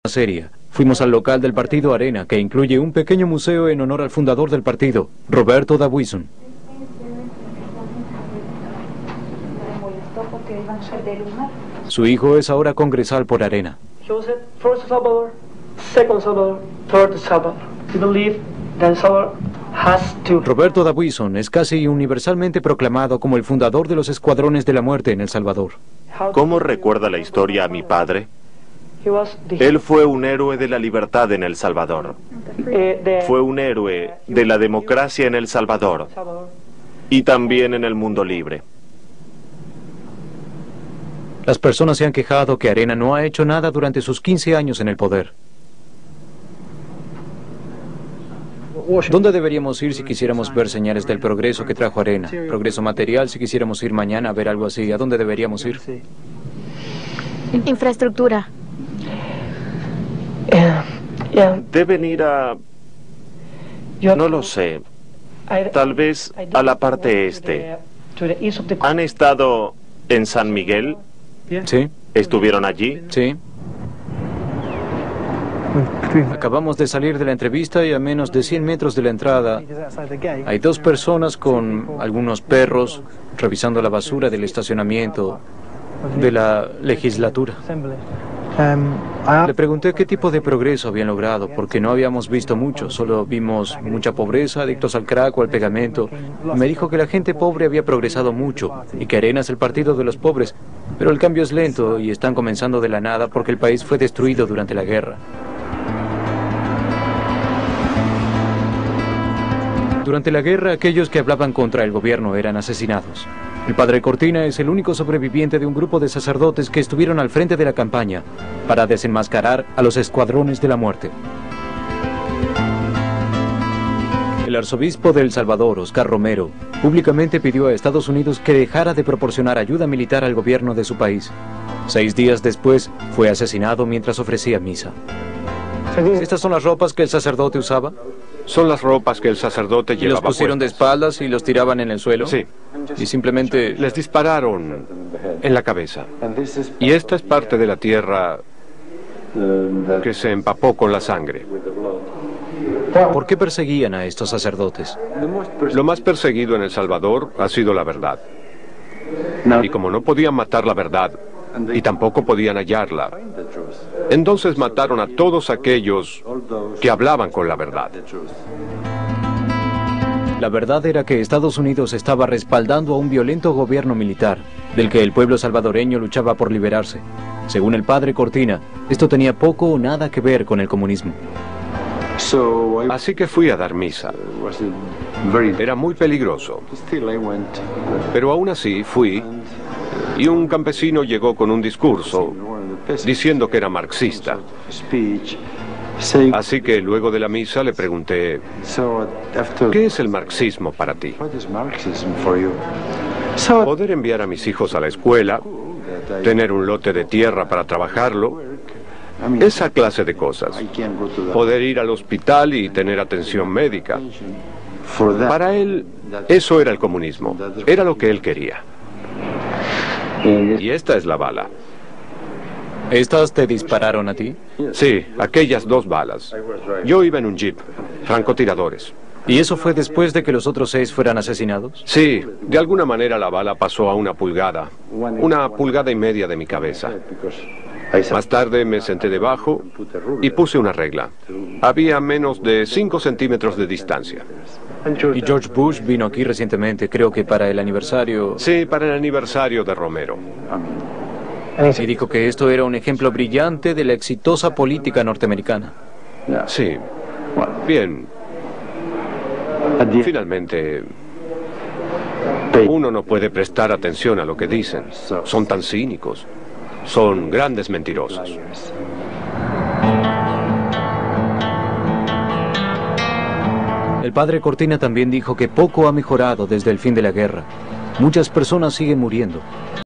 Seria. Fuimos al local del partido Arena, que incluye un pequeño museo en honor al fundador del partido, Roberto D'Aubuisson. Su hijo es ahora congresal por Arena. Joseph, first Salvador, second Salvador, third Salvador. We believe that El Salvador has to. Roberto D'Aubuisson es casi universalmente proclamado como el fundador de los escuadrones de la muerte en El Salvador. ¿Cómo recuerda la historia a mi padre? He was the, Él fue un héroe de la libertad en El Salvador. Fue un héroe de la democracia en El Salvador Salvador. y también en el mundo libre. Las personas se han quejado que Arena no ha hecho nada durante sus 15 años en el poder. ¿Dónde deberíamos ir si quisiéramos ver señales del progreso que trajo Arena? Progreso material, si quisiéramos ir mañana a ver algo así, ¿a dónde deberíamos ir? Infraestructura. Deben ir a... no lo sé. Tal vez a la parte este. ¿Han estado en San Miguel? Sí, ¿Estuvieron allí? sí. Acabamos de salir de la entrevista y a menos de 100 metros de la entrada hay dos personas con algunos perros revisando la basura del estacionamiento de la legislatura. Le pregunté qué tipo de progreso habían logrado, porque no habíamos visto mucho, solo vimos mucha pobreza, adictos al crack o al pegamento. Me dijo que la gente pobre había progresado mucho y que Arena es el partido de los pobres, pero el cambio es lento y están comenzando de la nada porque el país fue destruido durante la guerra. Durante la guerra, aquellos que hablaban contra el gobierno eran asesinados. El padre Cortina es el único sobreviviente de un grupo de sacerdotes que estuvieron al frente de la campaña para desenmascarar a los escuadrones de la muerte. El arzobispo de El Salvador, Oscar Romero, públicamente pidió a Estados Unidos que dejara de proporcionar ayuda militar al gobierno de su país. 6 días después, fue asesinado mientras ofrecía misa. ¿Estas son las ropas que el sacerdote usaba? Son las ropas que el sacerdote ¿Y los llevaba pusieron de puestas. espaldas y los tiraban en el suelo? Sí. Y simplemente... Les dispararon en la cabeza. Y esta es parte de la tierra que se empapó con la sangre. ¿Por qué perseguían a estos sacerdotes? Lo más perseguido en El Salvador ha sido la verdad. Y como no podían matar la verdad, y tampoco podían hallarla, entonces mataron a todos aquellos que hablaban con la verdad. La verdad era que Estados Unidos estaba respaldando a un violento gobierno militar, del que el pueblo salvadoreño luchaba por liberarse. Según el padre Cortina, esto tenía poco o nada que ver con el comunismo. Así que fui a dar misa. Era muy peligroso. Pero aún así fui, y un campesino llegó con un discurso diciendo que era marxista. Así que luego de la misa le pregunté, ¿qué es el marxismo para ti? Poder enviar a mis hijos a la escuela, tener un lote de tierra para trabajarlo, esa clase de cosas. Poder ir al hospital y tener atención médica. Para él, eso era el comunismo. Era lo que él quería. Y esta es la bala. ¿Estas te dispararon a ti? Sí, aquellas 2 balas. Yo iba en un jeep, francotiradores. ¿Y eso fue después de que los otros 6 fueran asesinados? Sí, de alguna manera la bala pasó a 1 pulgada, 1,5 pulgadas de mi cabeza. Más tarde me senté debajo y puse una regla. Había menos de 5 centímetros de distancia. Y George Bush vino aquí recientemente, creo que para el aniversario... Sí, para el aniversario de Romero. Y dijo que esto era un ejemplo brillante de la exitosa política norteamericana. Sí. Bien. Finalmente, uno no puede prestar atención a lo que dicen. Son tan cínicos. Son grandes mentirosos. El padre Cortina también dijo que poco ha mejorado desde el fin de la guerra. Muchas personas siguen muriendo.